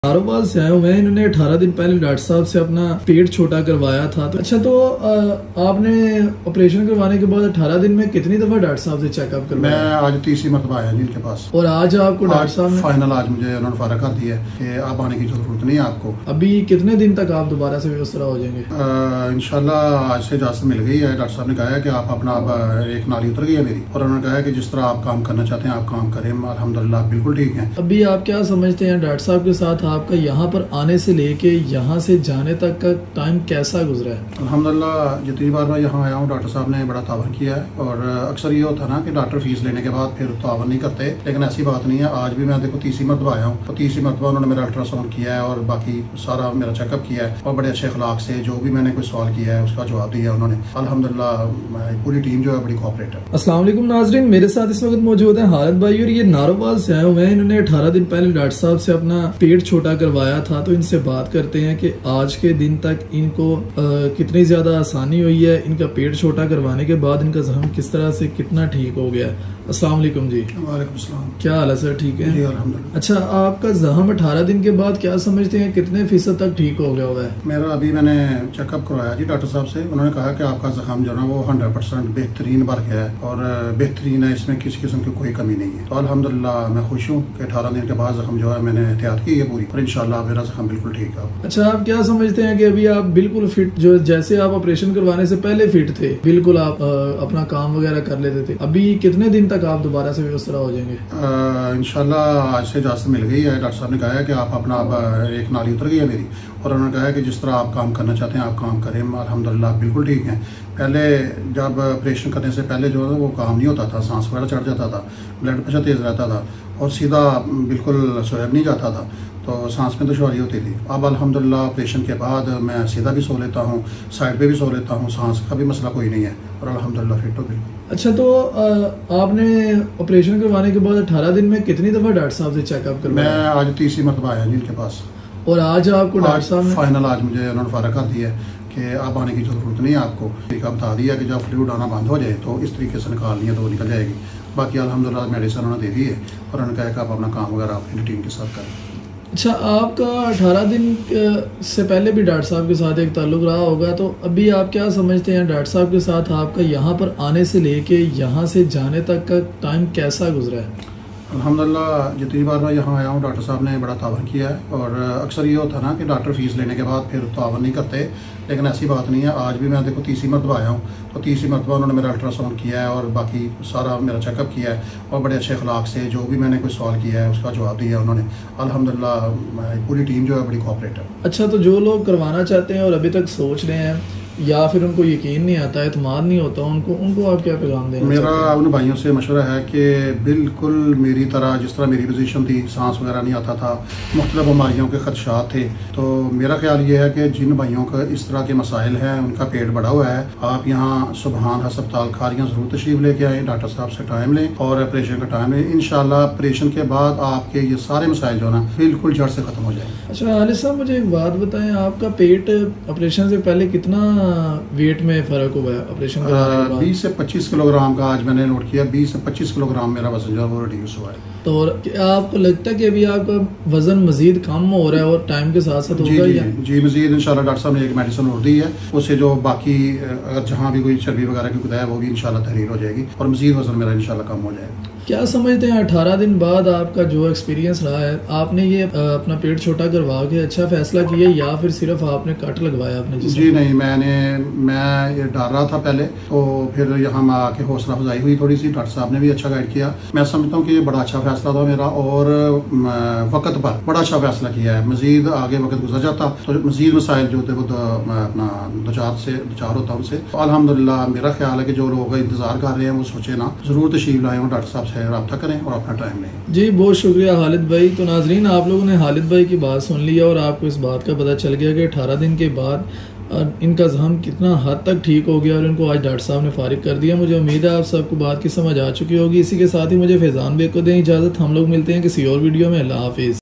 नारोवाल से आए हुए हैं। इन्होंने 18 दिन पहले डॉक्टर साहब से अपना पेट छोटा करवाया था। तो आपने ऑपरेशन करवाने के बाद 18 दिन में कितनी दफा डॉक्टर साहब से चेकअप करवाया? मैं आज तीसरी मरतबा आया जी इनके पास। और आज आपको डॉक्टर साहब ने फाइनल आज मुझे उन्होंने फारा कर दिया कि आप आने की जरूरत नहीं है आपको। अभी कितने दिन तक आप दोबारा से व्यवस्था हो जाएंगे? इंशाल्लाह आज से इजाजत मिल गई है। डॉक्टर साहब ने कहा है कि आप अपना एक नाली उतर गई है मेरी, और उन्होंने कहा है कि जिस तरह आप काम करना चाहते हैं आप काम करें। अल्हम्दुलिल्लाह बिल्कुल ठीक है। अभी आप क्या समझते हैं डॉक्टर साहब के साथ आपका यहाँ पर आने से लेके यहाँ से जाने तक का टाइम कैसा गुजरा है? अल्हम्दुलिल्लाह जितनी बार मैं यहाँ आया हूँ डॉक्टर साहब ने बड़ा तावन किया है। और अक्सर ये होता है ना कि डॉक्टर फीस लेने के बाद फिर तावन नहीं करते, लेकिन ऐसी बात नहीं है। आज भी मैं देखो तीसरी मरतबा आया हूँ, तो तीसरी मरतबा उन्होंने मेरा अल्ट्रासाउंड किया है और बाकी सारा मेरा चेकअप किया है, और बड़े अच्छे अखलाक से जो भी मैंने कोई सवाल किया है उसका जवाब दिया उन्होंने। अल्हम्दुलिल्लाह पूरी टीम जो है बड़ी कोऑपरेटिव है। अस्सलाम वालेकुम नाजरीन, मेरे साथ इस वक्त मौजूद है हालिद भाई, और ये नारोवाल से आए हुए हैं। इन्होंने 18 दिन पहले डॉक्टर साहब से अपना पेट छोटा करवाया था। तो इनसे बात करते हैं कि आज के दिन तक इनको कितनी ज्यादा आसानी हुई है, इनका पेट छोटा करवाने के बाद इनका जख्म किस तरह से कितना ठीक हो गया। अस्सलाम वालेकुम जी। वालेकुम सलाम। क्या हाल है सर? ठीक है जी अल्हम्दुलिल्लाह। अच्छा, आपका जख्म 18 दिन के बाद क्या समझते हैं कितने फीसद तक ठीक हो गया हुआ है? मेरा अभी मैंने चेकअप करवाया जी डॉक्टर साहब से। उन्होंने कहा कि आपका जख्म जो है वो 100% बेहतरीन भर गया है और बेहतरीन है, इसमें किसी किस्म की कोई कमी नहीं है। तो अल्हम्दुलिल्लाह मैं खुश हूँ कि 18 दिन के बाद जख्म जो है मैंने एहतियात की है पूरी, और इंशाल्लाह मेरा जख्म बिल्कुल ठीक है। अच्छा, आप क्या समझते हैं कि अभी आप बिल्कुल फिट, जो जैसे आप ऑपरेशन करवाने से पहले फिट थे, बिल्कुल आप अपना काम वगैरह कर लेते थे, अभी कितने दिन तक आप दोबारा से व्यवस्था हो जाएंगे? इंशाल्लाह आज से इजाजत मिल गई है। डॉक्टर साहब ने कहा है कि आप अपना एक नाली उतर गई है मेरी, और उन्होंने कहा है कि जिस तरह आप काम करना चाहते हैं आप काम करें। अल्हम्दुलिल्लाह बिल्कुल ठीक है। पहले जब ऑपरेशन करने से पहले जो है वो काम नहीं होता था, सांस वगैरह चढ़ जाता था, ब्लड प्रेशर तेज रहता था, और सीधा बिल्कुल सोया नहीं जाता था, तो सांस में दुश्वारी होती थी। अब अल्हम्दुलिल्लाह ऑपरेशन के बाद मैं सीधा भी सो लेता हूँ, साइड पे भी सो लेता हूँ, सांस का भी मसला कोई नहीं है, और अल्हम्दुलिल्लाह फिट हो बिल्कुल। अच्छा, तो आपने ऑपरेशन करवाने के बाद 18 दिन में कितनी दफा डॉक्टर साहब से चेकअप करवाया? मैं आज तीसरी मरतबा आया जी इनके पास। और आज आपको डॉक्टर साहब ने फाइनल आज मुझे उन्होंने फारा कर दिया कि आप आने की जरूरत नहीं है आपको। तरीका बता दिया कि जब फ्लूइड आना बंद हो जाए तो इस तरीके से निकालनी है तो वो निकल जाएगी। बाकी अल्हम्दुलिल्लाह मेडिसिन उन्होंने दे दी है, और उन्होंने कहा कि आप अपना काम वगैरह अपनी टीम के साथ करें। अच्छा, आपका 18 दिन से पहले भी डॉक्टर साहब के साथ एक ताल्लुक रहा होगा, तो अभी आप क्या समझते हैं डॉक्टर साहब के साथ आपका यहाँ पर आने से लेके यहाँ से जाने तक का टाइम कैसा गुजरा है? अल्हम्दुलिल्लाह जितनी बार मैं यहाँ आया हूँ डॉक्टर साहब ने बड़ा तावन किया है। और अक्सर ये होता है ना कि डॉक्टर फीस लेने के बाद फिर तावन नहीं करते, लेकिन ऐसी बात नहीं है। आज भी मैं देखो तीसरी मरतबा आया हूँ, तो तीसरी मरतबा उन्होंने मेरा अल्ट्रासाउंड किया है और बाकी सारा मेरा चेकअप किया है, और बड़े अच्छे अखलाक से जो भी मैंने कोई सवाल किया है उसका जवाब दिया उन्होंने। अल्हम्दुलिल्लाह पूरी टीम जो है बड़ी कोऑपरेटिव है। अच्छा, तो जो लोग करवाना चाहते हैं और अभी तक सोच रहे हैं या फिर उनको यकीन नहीं आता, एतमाद नहीं होता, उनको आप क्या पैगाम देंगे? मेरा उन भाइयों से मशवरा है कि बिल्कुल मेरी तरह, जिस तरह मेरी पोजीशन थी, सांस वगैरह नहीं आता था, मुख्तलिफ बीमारियों के खदशात थे, तो मेरा ख्याल ये है कि जिन भाइयों का इस तरह के मसाइल हैं, उनका पेट बढ़ा हुआ है, आप यहाँ सुबहान हस्पताल खारियाँ जरूर तशरीफ लेके आए, डॉक्टर साहब से टाइम लें और ऑपरेशन का टाइम लें। इंशाल्लाह ऑपरेशन के बाद आपके ये सारे मसाइल जो है ना बिल्कुल जड़ से खत्म हो जाएंगे। अच्छा हालिद साहब, मुझे एक बात बताएं, आपका पेट ऑपरेशन से पहले कितना वेट में फर्क हुआ है ऑपरेशन कराने के बाद? 20 से 25 किलोग्राम का आज मैंने नोट किया। 20 से 25 किलोग्राम मेरा वजन जो है वो रिड्यूस हुआ है। तो क्या आपको लगता है कि अभी आपका वजन मजीद कम हो रहा है और टाइम के साथ साथ होगा? जी मजीद इंशाल्लाह डॉक्टर साहब ने एक मेडिसिन और दी है, उससे जो बाकी अगर जहाँ भी कोई चर्बी वगैरह की कुछ है वो भी इंशाल्लाह तहरीर हो जाएगी, और मजीद वजन मेरा इंशाल्लाह कम हो जाएगा। क्या समझते हैं 18 दिन बाद आपका जो एक्सपीरियंस रहा है, आपने ये अपना पेट छोटा करवा के अच्छा फैसला किया या फिर सिर्फ आपने कट लगवाया अपने जिस्म? जी नहीं, मैं ये डर रहा था पहले, तो फिर यहाँ आके हौसला अफजाई हुई थोड़ी सी, डॉक्टर साहब ने भी अच्छा गाइड किया। मैं समझता हूँ कि ये बड़ा अच्छा फैसला था मेरा, और वक्त पर बड़ा अच्छा फैसला किया है। मजीद आगे वक्त गुजर जाता तो मजीद मसाइल जो थे वो अपना दो चार होता उनसे। अल्हम्दुलिल्लाह मेरा ख्याल है कि जो लोग इंतजार कर रहे हैं वो सोचे ना, जरूर तशरीफ लाए, डॉक्टर साहब से रब्ता करें और अपना टाइम लें। जी बहुत शुक्रिया हालिद भाई। तो नाजरीन, आप लोगों ने हालिद भाई की बात सुन लिया और आपको इस बात का पता चल गया कि 18 दिन के बाद इनका जख्म कितना हद तक ठीक हो गया, और इनको आज डॉक्टर साहब ने फारिग कर दिया। मुझे उम्मीद है आप सबको बात की समझ आ चुकी होगी। इसी के साथ ही मुझे फैजान बेग को दें इजाज़त। हम लोग मिलते हैं किसी और वीडियो में। अल्लाह हाफिज़।